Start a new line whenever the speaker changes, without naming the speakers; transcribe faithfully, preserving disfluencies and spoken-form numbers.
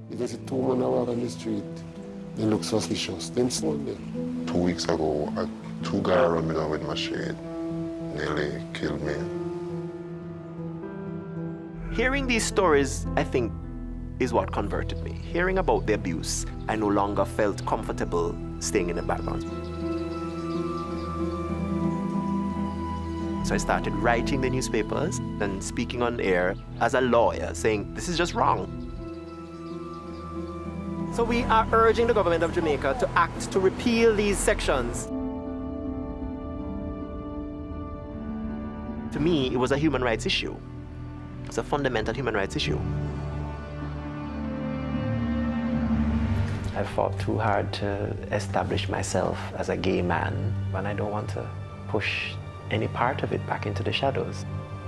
If you see two men out on the street, they look suspicious, then stone them.
Two weeks ago, uh, two guys ran me down with machete, nearly killed me.
Hearing these stories, I think, is what converted me. Hearing about the abuse, I no longer felt comfortable staying in the background. So I started writing the newspapers and speaking on air as a lawyer, saying, this is just wrong. So we are urging the government of Jamaica to act to repeal these sections. To me, it was a human rights issue. It's a fundamental human rights issue. I fought too hard to establish myself as a gay man, and I don't want to push any part of it back into the shadows.